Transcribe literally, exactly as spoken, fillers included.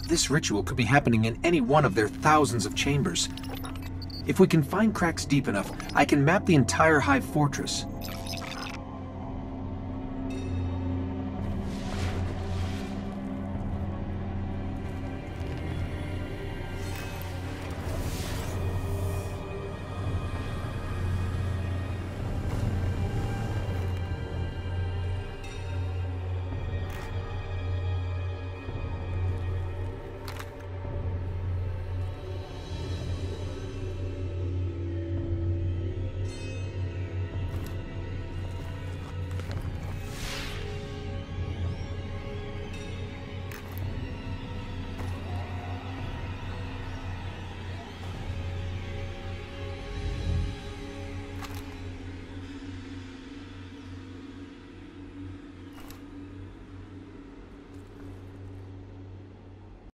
This ritual could be happening in any one of their thousands of chambers. If we can find cracks deep enough, I can map the entire Hive fortress.